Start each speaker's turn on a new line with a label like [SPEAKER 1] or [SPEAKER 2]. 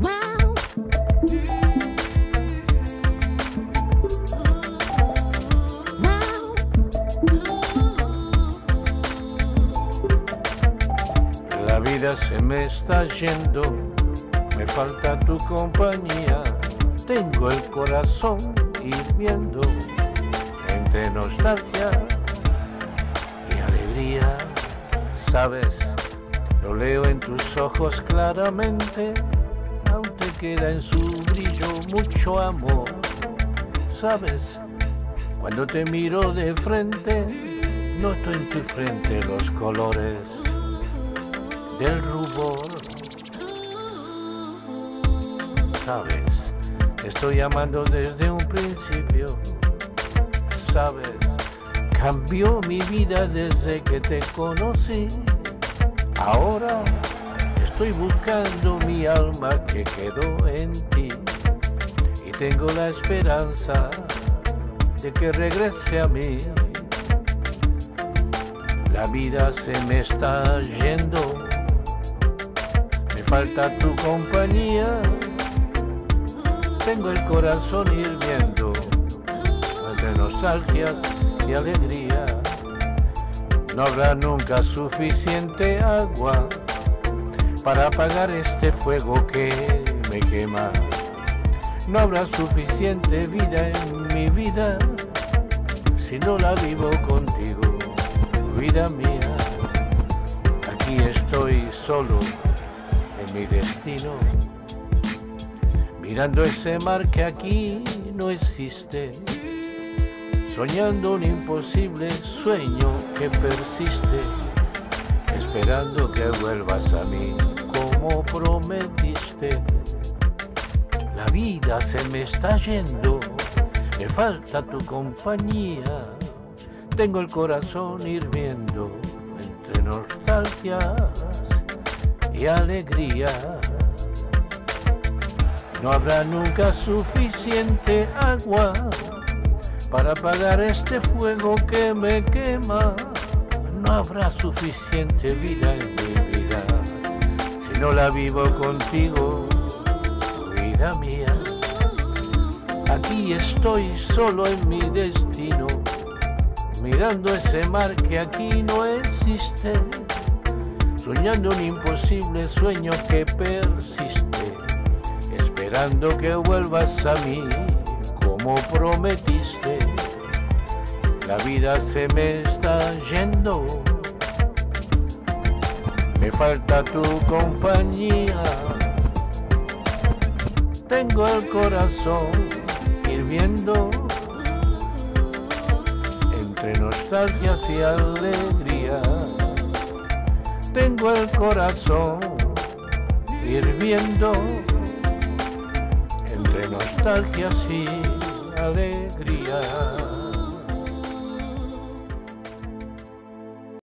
[SPEAKER 1] La vida se me está yendo, me falta tu compañía. Tengo el corazón hirviendo entre nostalgia y alegría. Sabes, lo leo en tus ojos claramente, aún te queda en su brillo mucho amor. Sabes, cuando te miro de frente, noto en tu frente los colores del rubor. Sabes, estoy amando desde un principio. Sabes, cambió mi vida desde que te conocí. Ahora estoy buscando mi alma que quedó en ti y tengo la esperanza de que regrese a mí. La vida se me está yendo, me falta tu compañía. Tengo el corazón hirviendo entre nostalgias y alegría. No habrá nunca suficiente agua para apagar este fuego que me quema. No habrá suficiente vida en mi vida si no la vivo contigo, vida mía. Aquí estoy solo en mi destino, mirando ese mar que aquí no existe, soñando un imposible sueño que persiste, esperando que vuelvas a mí como prometiste. La vida se me está yendo, me falta tu compañía. Tengo el corazón hirviendo entre nostalgias y alegría. No habrá nunca suficiente agua para apagar este fuego que me quema. No habrá suficiente vida en mi vida si no la vivo contigo, vida mía. Aquí estoy solo en mi destino, mirando ese mar que aquí no existe, soñando un imposible sueño que persiste, esperando que vuelvas a mí como prometiste. La vida se me está yendo, me falta tu compañía. Tengo el corazón hirviendo entre nostalgias y alegría. Tengo el corazón hirviendo entre nostalgias y alegría.